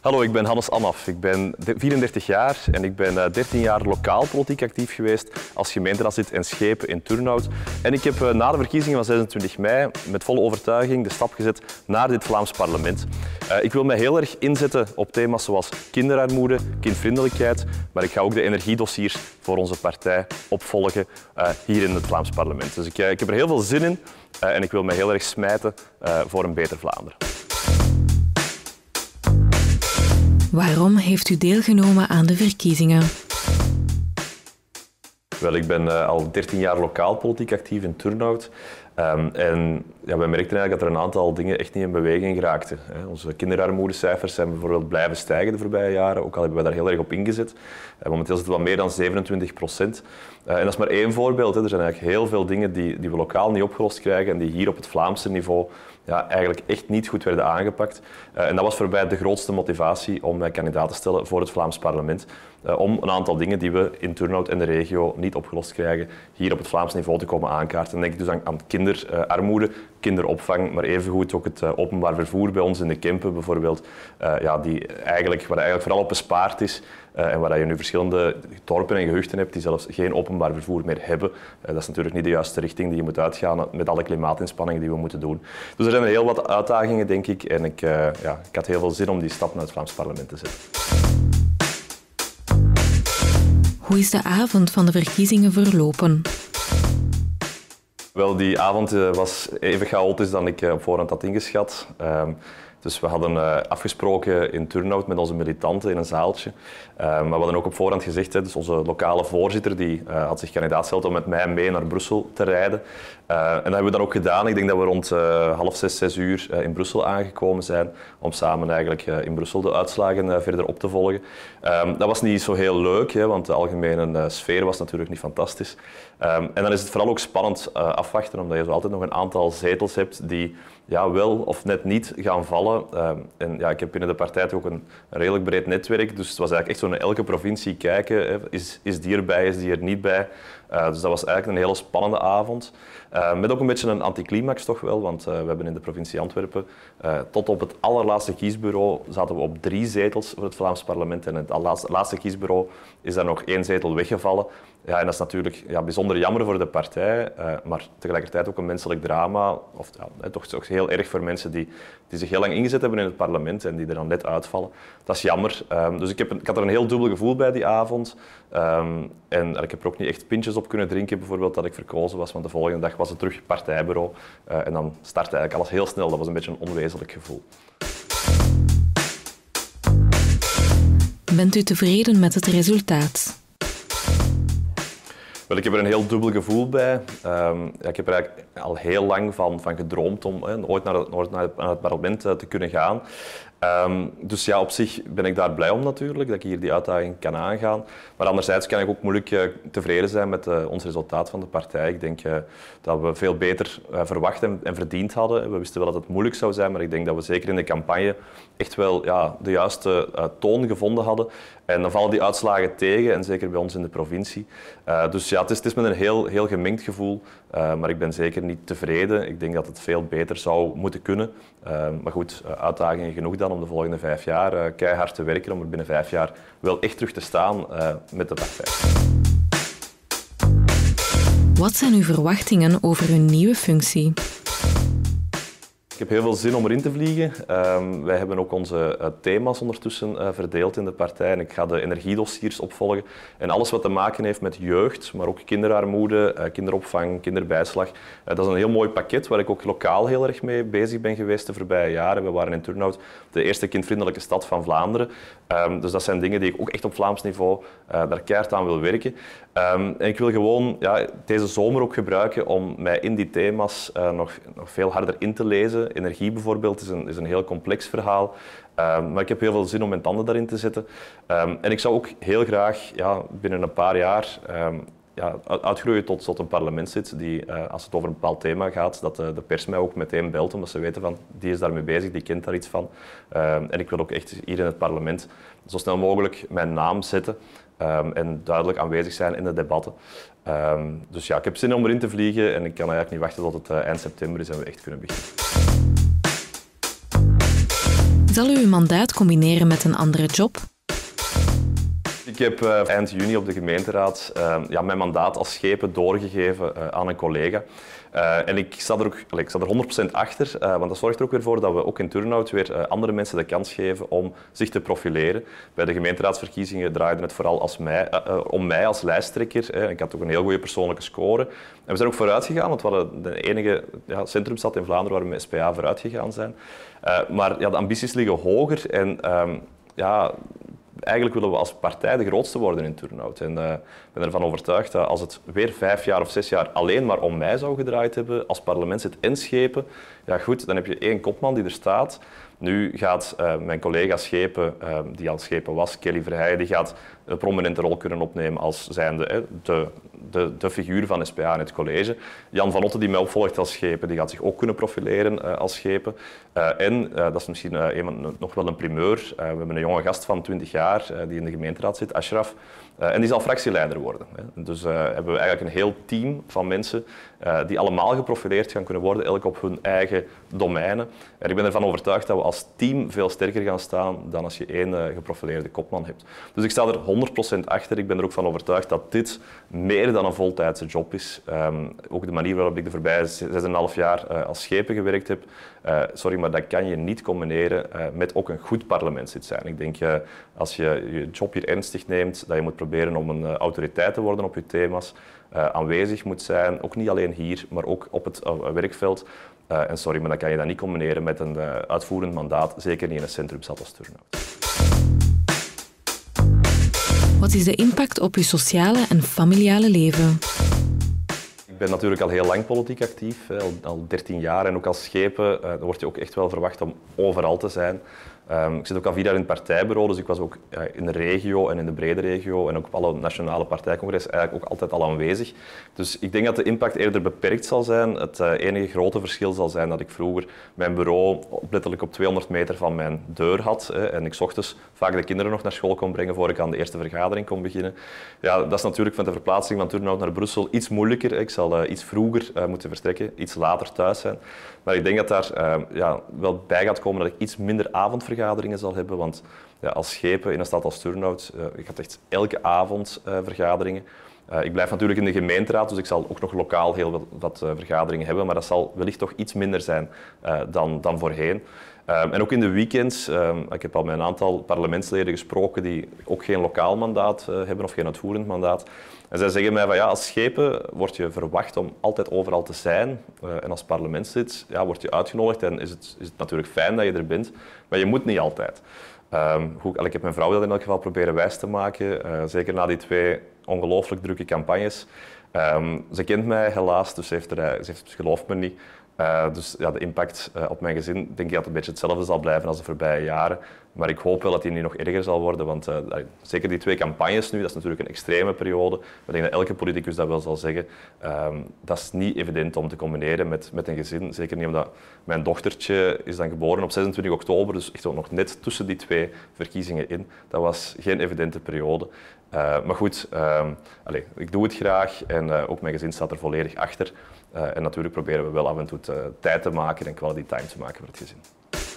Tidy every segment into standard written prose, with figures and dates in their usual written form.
Hallo, ik ben Hannes Annaf. Ik ben 34 jaar en ik ben 13 jaar lokaal politiek actief geweest als gemeenteraadslid en schepen in Turnhout. En ik heb na de verkiezingen van 26 mei met volle overtuiging de stap gezet naar dit Vlaams parlement. Ik wil mij heel erg inzetten op thema's zoals kinderarmoede, kindvriendelijkheid, maar ik ga ook de energiedossiers voor onze partij opvolgen hier in het Vlaams parlement. Dus ik heb er heel veel zin in en ik wil mij heel erg smijten voor een beter Vlaanderen. Waarom heeft u deelgenomen aan de verkiezingen? Wel, ik ben al 13 jaar lokaal politiek actief in Turnhout. En ja, wij merkten eigenlijk dat er een aantal dingen echt niet in beweging geraakten. Onze kinderarmoedecijfers zijn bijvoorbeeld blijven stijgen de voorbije jaren, ook al hebben wij daar heel erg op ingezet. Momenteel zitten we al meer dan 27%. En dat is maar één voorbeeld. Er zijn eigenlijk heel veel dingen die we lokaal niet opgelost krijgen en die hier op het Vlaamse niveau eigenlijk echt niet goed werden aangepakt. En dat was voor mij de grootste motivatie om mij kandidaat te stellen voor het Vlaams parlement. Om een aantal dingen die we in Turnhout en de regio niet opgelost krijgen, hier op het Vlaams niveau te komen aankaarten. Dan denk ik dus aan kinderarmoede, kinderopvang, maar evengoed ook het openbaar vervoer bij ons in de Kempen bijvoorbeeld, waar eigenlijk vooral op bespaard is. En waar je nu verschillende dorpen en gehuchten hebt die zelfs geen openbaar vervoer meer hebben. Dat is natuurlijk niet de juiste richting die je moet uitgaan met alle klimaatinspanningen die we moeten doen. Dus er zijn heel wat uitdagingen, denk ik. En ik had heel veel zin om die stap naar het Vlaams parlement te zetten. Hoe is de avond van de verkiezingen verlopen? Wel, die avond was even chaotisch dan ik op voorhand had ingeschat. Dus we hadden afgesproken in Turnhout met onze militanten in een zaaltje. Maar we hadden ook op voorhand gezegd, dus onze lokale voorzitter die had zich kandidaat gesteld om met mij mee naar Brussel te rijden. En dat hebben we dan ook gedaan. Ik denk dat we rond 5:30, 6:00 in Brussel aangekomen zijn om samen eigenlijk in Brussel de uitslagen verder op te volgen. Dat was niet zo heel leuk, want de algemene sfeer was natuurlijk niet fantastisch. En dan is het vooral ook spannend afwachten, omdat je zo altijd nog een aantal zetels hebt die wel of net niet gaan vallen. En ik heb binnen de partij ook een redelijk breed netwerk, dus het was eigenlijk echt zo naar elke provincie kijken. Is die erbij, is die er niet bij? Dus dat was eigenlijk een hele spannende avond. Met ook een beetje een anticlimax toch wel, want we hebben in de provincie Antwerpen tot op het allerlaatste kiesbureau zaten we op 3 zetels voor het Vlaams parlement. En het laatste kiesbureau is daar nog 1 zetel weggevallen. Ja, en dat is natuurlijk bijzonder jammer voor de partij, maar tegelijkertijd ook een menselijk drama. Of toch heel erg voor mensen die zich heel lang ingezet hebben in het parlement en die er dan net uitvallen. Dat is jammer. Dus ik had er een heel dubbel gevoel bij die avond. En ik heb er ook niet echt pintjes op kunnen drinken, bijvoorbeeld, dat ik verkozen was. Want de volgende dag was het terug partijbureau. En dan startte eigenlijk alles heel snel. Dat was een beetje een onwezenlijk gevoel. Bent u tevreden met het resultaat? Wel, ik heb er een heel dubbel gevoel bij. Ik heb er eigenlijk al heel lang van gedroomd om ooit naar het parlement te kunnen gaan. Dus op zich ben ik daar blij om natuurlijk, dat ik hier die uitdaging kan aangaan. Maar anderzijds kan ik ook moeilijk tevreden zijn met ons resultaat van de partij. Ik denk dat we veel beter verwacht en verdiend hadden. We wisten wel dat het moeilijk zou zijn, maar ik denk dat we zeker in de campagne echt wel de juiste toon gevonden hadden. En dan vallen die uitslagen tegen, en zeker bij ons in de provincie. Dus het is met een heel gemengd gevoel, maar ik ben zeker niet tevreden. Ik denk dat het veel beter zou moeten kunnen. Maar goed, uitdagingen genoeg dan om de volgende 5 jaar keihard te werken, om er binnen 5 jaar wel echt terug te staan met de partij. Wat zijn uw verwachtingen over uw nieuwe functie? Ik heb heel veel zin om erin te vliegen. Wij hebben ook onze thema's ondertussen verdeeld in de partij. En ik ga de energiedossiers opvolgen. En alles wat te maken heeft met jeugd, maar ook kinderarmoede, kinderopvang, kinderbijslag. Dat is een heel mooi pakket waar ik ook lokaal heel erg mee bezig ben geweest de voorbije jaren. We waren in Turnhout de eerste kindvriendelijke stad van Vlaanderen. Dus dat zijn dingen die ik ook echt op Vlaams niveau daar keihard aan wil werken. En ik wil gewoon deze zomer ook gebruiken om mij in die thema's nog veel harder in te lezen. Energie bijvoorbeeld is een heel complex verhaal. Maar ik heb heel veel zin om mijn tanden daarin te zetten. En ik zou ook heel graag binnen een paar jaar uitgroeien tot een parlementslid die, als het over een bepaald thema gaat, dat de pers mij ook meteen belt, omdat ze weten van, die is daarmee bezig, die kent daar iets van. En ik wil ook echt hier in het parlement zo snel mogelijk mijn naam zetten en duidelijk aanwezig zijn in de debatten. Dus ik heb zin om erin te vliegen en ik kan eigenlijk niet wachten tot het eind september is en we echt kunnen beginnen. Zal u uw mandaat combineren met een andere job? Ik heb eind juni op de gemeenteraad mijn mandaat als schepen doorgegeven aan een collega. En ik sta er 100% achter, want dat zorgt er ook weer voor dat we ook in Turnhout weer andere mensen de kans geven om zich te profileren. Bij de gemeenteraadsverkiezingen draaide het vooral om mij als lijsttrekker. Ik had ook een heel goede persoonlijke score. En we zijn ook vooruit gegaan, want we hadden de enige centrumstad in Vlaanderen waar we met SPA vooruit gegaan zijn. Maar de ambities liggen hoger en eigenlijk willen we als partij de grootste worden in Turnhout. En ik ben ervan overtuigd dat als het weer 5 jaar of 6 jaar alleen maar om mij zou gedraaid hebben, als parlementslid en schepen, ja goed, dan heb je 1 kopman die er staat. Nu gaat mijn collega schepen, die al schepen was, Kelly Verheijen, die gaat een prominente rol kunnen opnemen als zijnde de figuur van SPA in het college. Jan van Otten, die mij opvolgt als schepen, die gaat zich ook kunnen profileren als schepen. En dat is misschien nog wel een primeur. We hebben een jonge gast van 20 jaar die in de gemeenteraad zit, Ashraf. En die zal fractieleider worden. Dus hebben we eigenlijk een heel team van mensen die allemaal geprofileerd gaan kunnen worden, elk op hun eigen domeinen. En ik ben ervan overtuigd dat we als team veel sterker gaan staan dan als je 1 geprofileerde kopman hebt. Dus ik sta er 100% achter. Ik ben er ook van overtuigd dat dit meer dan een voltijdse job is. Ook de manier waarop ik de voorbije 6,5 jaar als schepen gewerkt heb, maar dat kan je niet combineren met ook een goed parlementslid zijn. Ik denk, als je je job hier ernstig neemt, dat je moet proberen om een autoriteit te worden op je thema's, aanwezig moet zijn, ook niet alleen hier, maar ook op het werkveld. Maar dan kan je dat niet combineren met een uitvoerend mandaat, zeker niet in een centrumstad als Turnhout. Wat is de impact op uw sociale en familiale leven? Ik ben natuurlijk al heel lang politiek actief, al 13 jaar. En ook als schepen dan word je ook echt wel verwacht om overal te zijn. Ik zit ook al 4 jaar in het partijbureau, dus ik was ook in de regio en in de brede regio en ook op alle nationale partijcongressen eigenlijk ook altijd al aanwezig. Dus ik denk dat de impact eerder beperkt zal zijn. Het enige grote verschil zal zijn dat ik vroeger mijn bureau letterlijk op 200 meter van mijn deur had. En ik 's ochtends vaak de kinderen nog naar school kon brengen voor ik aan de eerste vergadering kon beginnen. Ja, dat is natuurlijk met de verplaatsing van Turnhout naar Brussel iets moeilijker. Ik zal iets vroeger moeten vertrekken, iets later thuis zijn. Maar ik denk dat daar wel bij gaat komen dat ik iets minder avondvergaderingen zal hebben. Want als schepen in een stad als Turnhout, ik had echt elke avond vergaderingen. Ik blijf natuurlijk in de gemeenteraad, dus ik zal ook nog lokaal heel wat vergaderingen hebben. Maar dat zal wellicht toch iets minder zijn dan voorheen. En ook in de weekends, ik heb al met een aantal parlementsleden gesproken die ook geen lokaal mandaat hebben of geen uitvoerend mandaat. En zij zeggen mij van als schepen word je verwacht om altijd overal te zijn. En als parlementslid word je uitgenodigd en is het natuurlijk fijn dat je er bent, maar je moet niet altijd. Ik heb mijn vrouw dat in elk geval proberen wijs te maken, zeker na die 2 ongelooflijk drukke campagnes. Ze kent mij helaas, dus ze gelooft me niet. Dus de impact op mijn gezin denk ik dat het een beetje hetzelfde zal blijven als de voorbije jaren. Maar ik hoop wel dat die nu nog erger zal worden, want zeker die 2 campagnes nu, dat is natuurlijk een extreme periode. Ik denk dat elke politicus dat wel zal zeggen. Dat is niet evident om te combineren met een gezin. Zeker niet omdat mijn dochtertje is dan geboren op 26 oktober, dus echt nog net tussen die 2 verkiezingen in. Dat was geen evidente periode. Maar goed, ik doe het graag en ook mijn gezin staat er volledig achter. En natuurlijk proberen we wel af en toe tijd te maken en quality time te maken voor het gezin.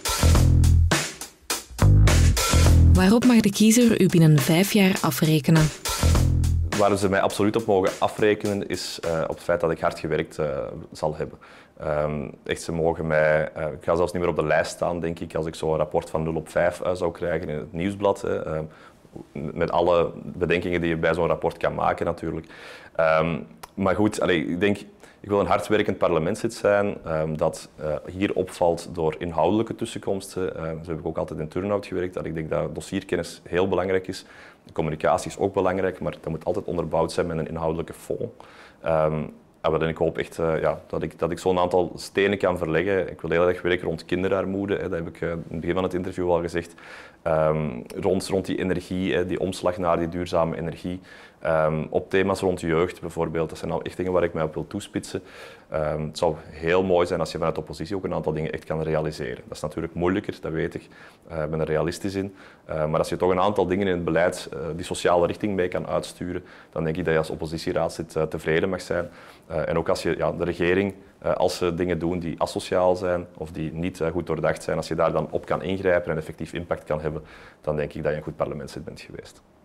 Waarop mag de kiezer u binnen 5 jaar afrekenen? Waar ze mij absoluut op mogen afrekenen is op het feit dat ik hard gewerkt zal hebben. Echt, ze mogen mij... ik ga zelfs niet meer op de lijst staan, denk ik, als ik zo'n rapport van 0 op 5 zou krijgen in het nieuwsblad. Met alle bedenkingen die je bij zo'n rapport kan maken natuurlijk. Maar goed, ik denk... Ik wil een hardwerkend parlementslid zijn dat hier opvalt door inhoudelijke tussenkomsten. Zo heb ik ook altijd in Turnhout gewerkt. Ik denk dat dossierkennis heel belangrijk is. De communicatie is ook belangrijk, maar dat moet altijd onderbouwd zijn met een inhoudelijke fond. En ik hoop echt dat ik zo'n aantal stenen kan verleggen. Ik wil heel erg werken rond kinderarmoede. Dat heb ik in het begin van het interview al gezegd. Rond die energie, die omslag naar die duurzame energie. Op thema's rond jeugd bijvoorbeeld. Dat zijn al echt dingen waar ik mij op wil toespitsen. Het zou heel mooi zijn als je vanuit de oppositie ook een aantal dingen echt kan realiseren. Dat is natuurlijk moeilijker, dat weet ik. Ik ben er realistisch in. Maar als je toch een aantal dingen in het beleid die sociale richting mee kan uitsturen, dan denk ik dat je als oppositieraadslid tevreden mag zijn. En ook als je de regering Als ze dingen doen die asociaal zijn of die niet goed doordacht zijn, als je daar dan op kan ingrijpen en effectief impact kan hebben, dan denk ik dat je een goed parlementslid bent geweest.